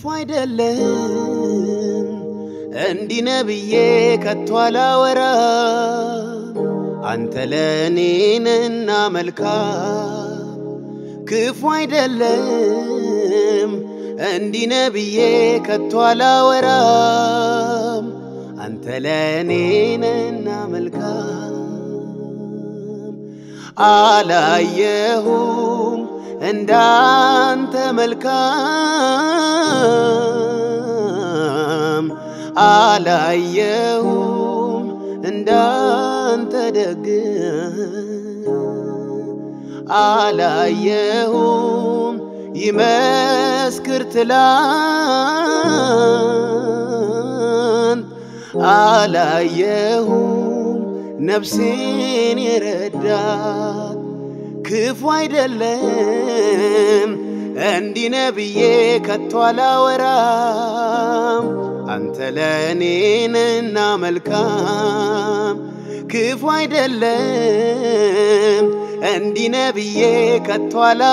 ክፉ አይደለም እንዲ ነብዬ ከቶ አላወራም አንተ ለኔ ነህና መልካም ክፉ አይደለም እንዲ ነብዬ ከቶ አላወራም አንተ ለኔ ነህና መልካም አላየሁም እንዳንተ መልካም አላየሁም እንዳንተ ደግ አላየሁም ይመስክር ትላንት አላየሁም ነፍሴን የረዳት ክፉ አይደለም እንዲ ነብዬ ከቶ አላወራም አንተ ለኔ ነህና መልካም ክፉ አይደለም እንዲ ነብዬ ከቶ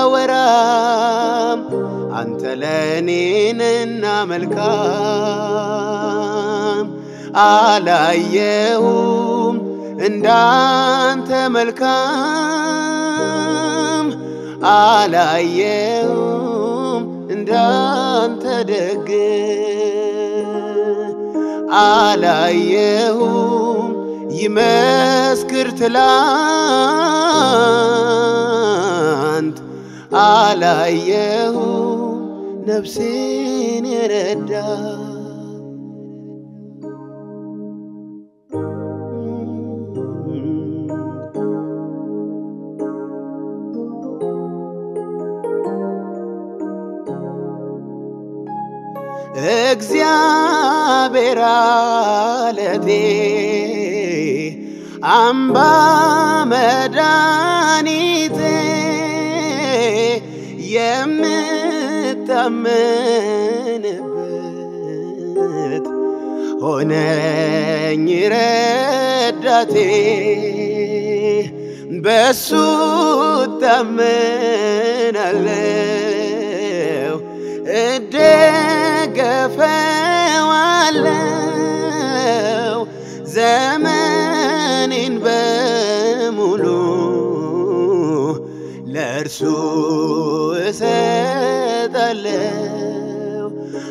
አላወራም አንተ ለኔ ነህና መልካም አላየሁም እንዳንተ መልካም አላየሁም እንዳንተ ደግ አላየሁም ይመስክር ትላንት አላየሁም ነፍሴን የረዳ እግዚአብሔር አለቴ አምባ መድኃኒቴ የምታመንበት ሆነኝ ረዳቴ በሱ እታመናለሁ እደገፈዋለሁ ዘመኔን በሙሉ ለእርሱ እሰጣለሁ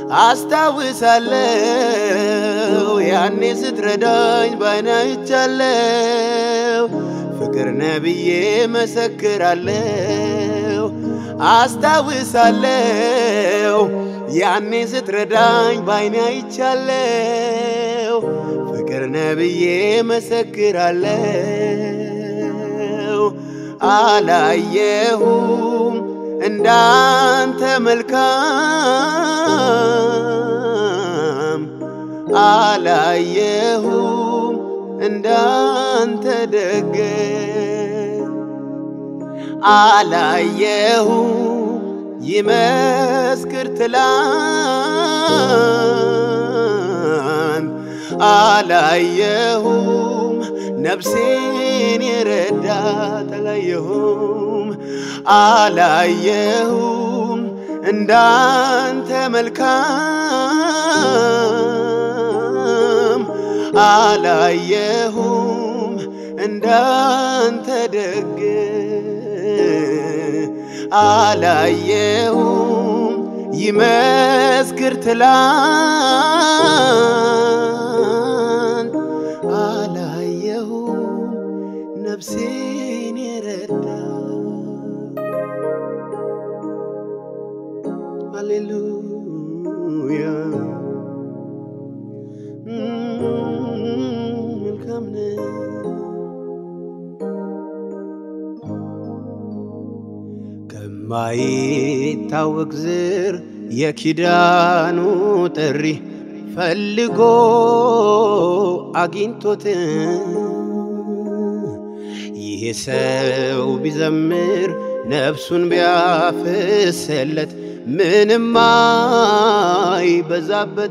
አስታውሳለሁ ያኔ ስትረዳኝ ባይኔ አይቻለሁ ፍቅር ነብዬ መሰክራለሁ አስታውሳለሁ ያኔ ስትረዳኝ ባይኔ አይቻለሁ ፍቅር ነብዬ መሰክራለሁ አላየሁም እንዳንተ መልካም አላየሁም እንዳንተ ደግ አላየሁም ይመስክር ትላንት አላየሁም ነፍሴን የረዳት አላየሁም አላየሁም እንዳንተ መልካም አላየሁም እንዳንተ ደግ አላየሁም ይመስክር ትላንት አላየሁም ነፍሴን የረዳ ሃሌሉያ መልካም ነህ ከማይታወቅ ዝር የኪዳኑ ጥሪ ፈልጎ አግኝቶት ይሄ ሰው ቢዘምር ነፍሱን ቢያፈስለት ምንም አይበዛበት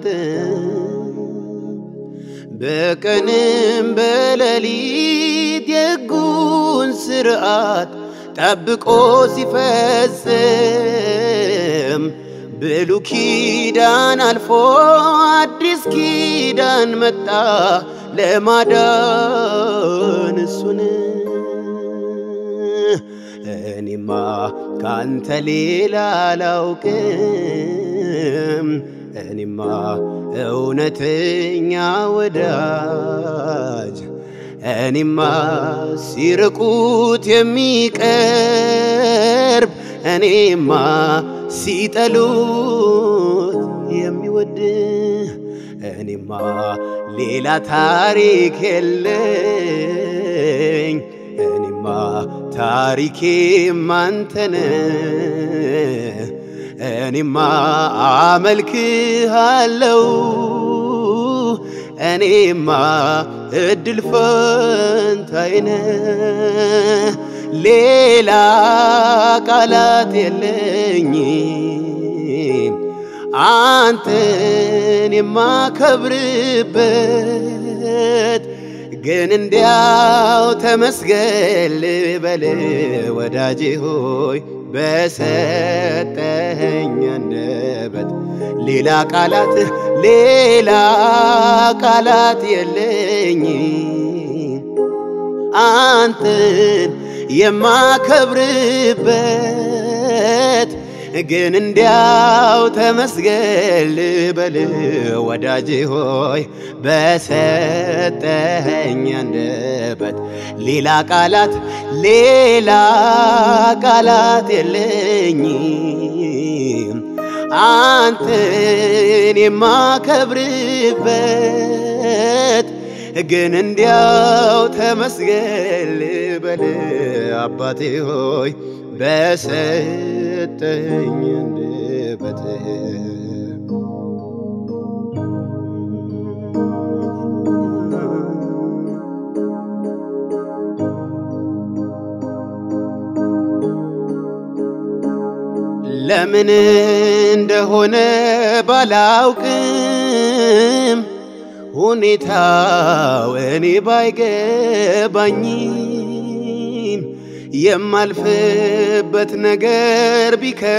በቀንም በሌሊት የጉን ስርዓት ጠብቆ ሲፈጽም ብሉይ ኪዳን አልፎ አዲስ ኪዳን መጣ ለማዳን እሱን እኔማ ካንተ ሌላ አላውቅም እኔማ እውነተኛ ወዳጅ እኔማ ሲርቁት የሚቀርብ እኔማ ሲጠሉት የሚወድ እኔማ ሌላ ታሪክ የለኝ እኔማ ታሪኬም አንተነ እኔማ አመልክሃለሁ እኔማ እድል ፈንታዬ ሌላ ቃላት የለኝም አንተን የማከብርበት ግን እንዲያው ተመስገን ልበል ወዳጄ ሆይ በሰጠኸኝ አንደበት ሌላ ቃላት የለኝም አንተን የማከብርበት ግን እንዲያው ተመስገን ልበል ወዳጄ ሆይ በሰጠኸኝ አንደበት ሌላ ቃላት የለኝም አንተን የማከብርበት ግን እንዲያው ተመስገን ልበል አባቴ ሆይ በሰጠኸኝ አንደበት ለምን እንደሆነ ባላውቅም ሁኔታው እኔ ባይገባኝም የማልፍበት ነገር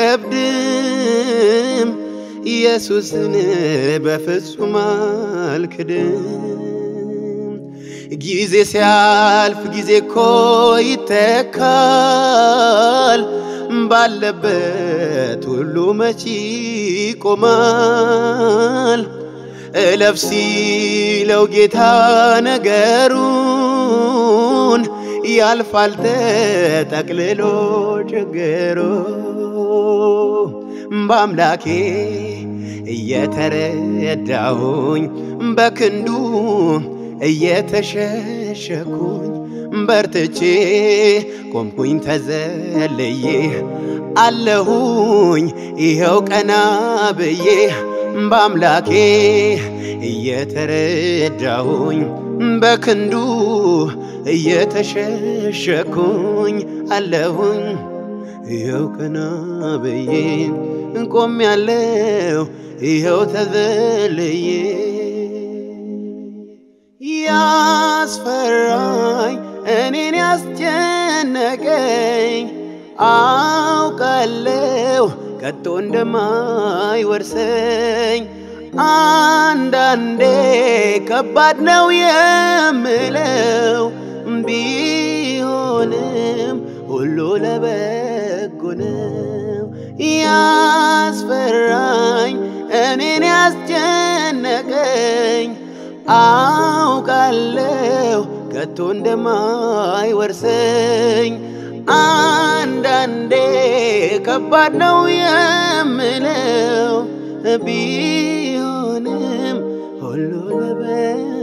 ቢከብድም ኢየሱስን በፍጹም አልክድም ጊዜ ሲያልፍ ጊዜ እኮ ይተካል ባለበት ሁሉ መቼ ይቆማል እለፍ ሲለው ጌታ ነገሩን ያልፋል ተጠቅልሎ ችግሩ በአምላኬ እየተረዳሁኝ በክንዱ እየተሸሸኩኝ በርትቼ ቆምኩኝ ተዘልዬ አለሁኝ ይኸው ቀና ብዬ በአምላኬ እየተረዳሁኝ በክንዱ እየተሸሸኩኝ አለሁኝ ይኸው ቀና ብዬ ቆሜያለሁ ይኸው ተዘልዬ ያስፈራኝ እኔን ያስጨነቀኝ አውቃለሁ ከቶ እንደማይወርሰኝ አንዳንዴ ከባድ ነው የምለው ቢሆንም ሁሉ ለበጎ ነው ያስፈራኝ እኔን ያስጨነቀኝ አውቃለሁ ከቶ እንደማይወርሰኝ አንዳንዴ ከባድ ነው የምለው ቢሆንም ሁሉ ለበጎ